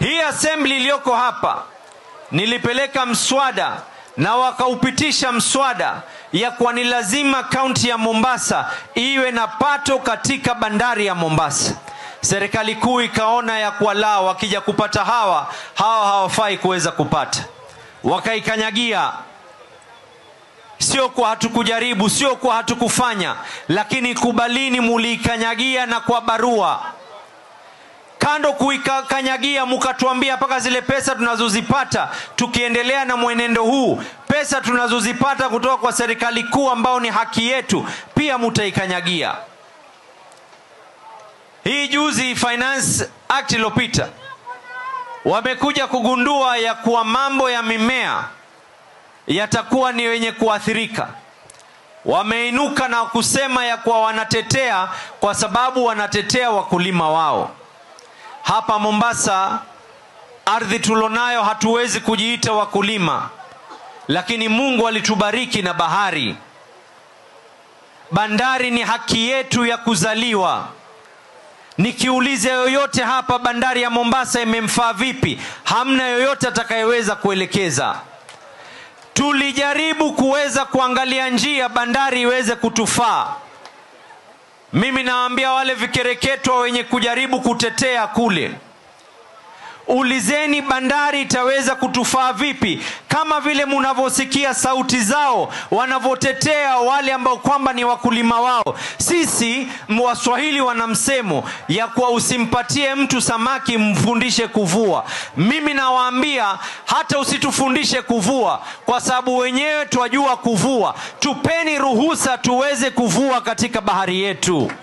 Hii assembly iliyoko hapa nilipeleka mswada na wakaupitisha mswada ya kuwa ni lazima kaunti ya Mombasa iwe na pato katika bandari ya Mombasa. Serikali kuu ikaona ya kuwa lao wakija kupata hawa hawafai kuweza kupata, wakaikanyagia. Sio kwa hatukujaribu, sio kwa hatukufanya, lakini kubalini mulikanyagia na kwa barua. Kando kuikanyagia mukatuambia paka zile pesa tunazozipata tukiendelea na mwenendo huu, pesa tunazozipata kutoka kwa serikali kuu ambao ni haki yetu pia mutaikanyagia. Hii juzi Finance Act iliyopita wamekuja kugundua ya kuwa mambo ya mimea yatakuwa ni wenye kuathirika. Wameinuka na kusema ya kuwa wanatetea kwa sababu wanatetea wakulima wao. Hapa Mombasa ardhi tulonayo hatuwezi kujiita wakulima, lakini Mungu alitubariki na bahari. Bandari ni haki yetu ya kuzaliwa. Nikiulize yoyote hapa bandari ya Mombasa imemfaa vipi, hamna yoyote atakayeweza kuelekeza. Tulijaribu kuweza kuangalia njia bandari iweze kutufaa. Mimi naambia wale vikereketwa wenye kujaribu kutetea kule, ulizeni bandari itaweza kutufaa vipi, kama vile mnavosikia sauti zao wanavotetea wale ambao kwamba ni wakulima wao. Sisi Waswahili wana msemo ya kuwa usimpatie mtu samaki mfundishe kuvua. Mimi nawaambia hata usitufundishe kuvua, kwa sababu wenyewe twajua kuvua. Tupeni ruhusa tuweze kuvua katika bahari yetu.